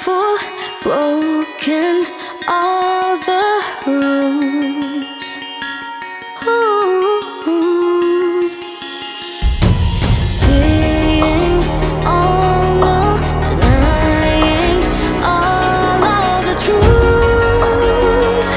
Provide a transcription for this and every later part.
for broken all the rules. Ooh. Saying all no, denying all of the truth.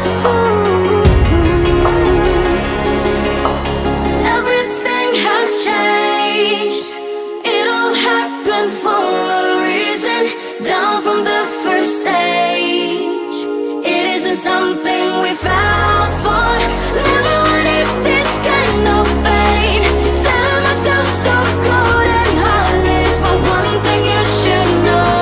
Ooh. Everything has changed. It all happened for a reason. Down from the first stage, it isn't something we found for. Never wanted this kind of pain. Telling myself so good and heartless, but one thing you should know.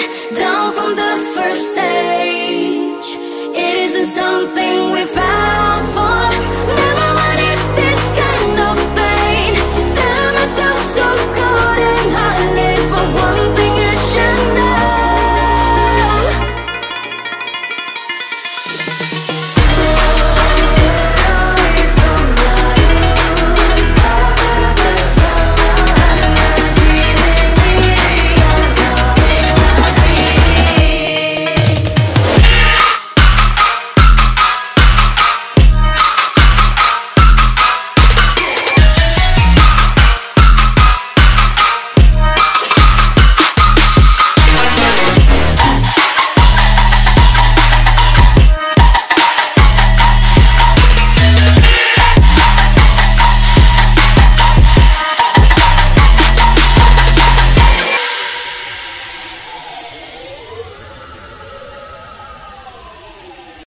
Down from the first stage, it isn't something we found.